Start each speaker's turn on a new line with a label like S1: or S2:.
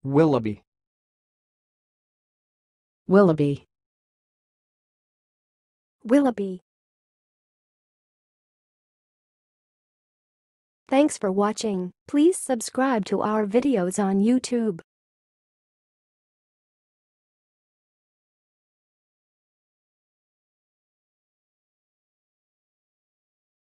S1: Willoughby.
S2: Willoughby.
S3: Willoughby. Thanks for watching. Please subscribe to our videos on YouTube.